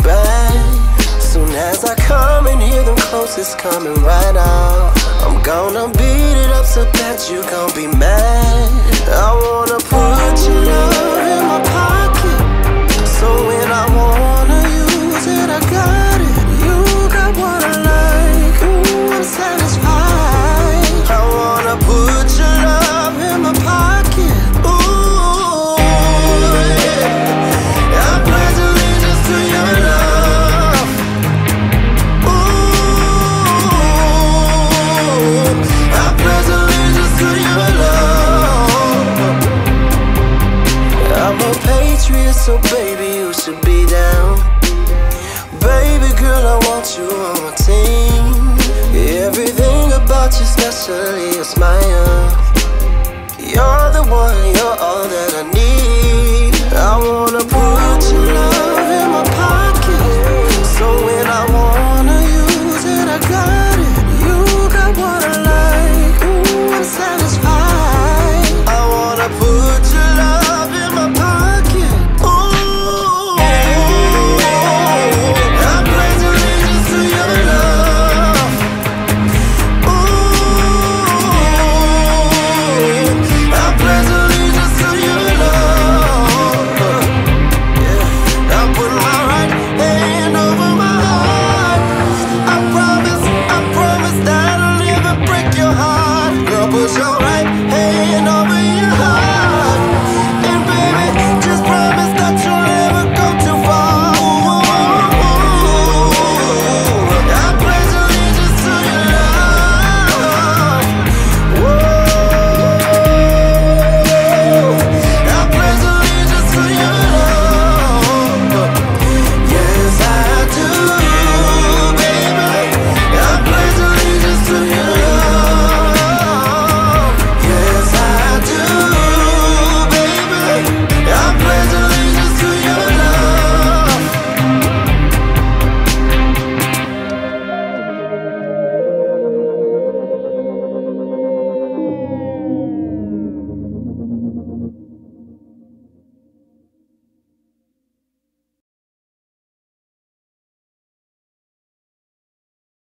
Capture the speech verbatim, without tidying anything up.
back. Soon as I come and hear them closest coming right out, I'm gonna beat it up so that you gon' be mad. I wanna put your love in my pocket, so when I wanna use it, I got it. You got what I like, ooh, I'm satisfied. I wanna put your love in my pocket, ooh, yeah. I pledge allegiance to your love, ooh, I pledge allegiance to your love. I'm a patriot, so baby, you should be down. Baby girl, I want you on my team. Everything about you, especially your smile. You're the one, you're all that I need.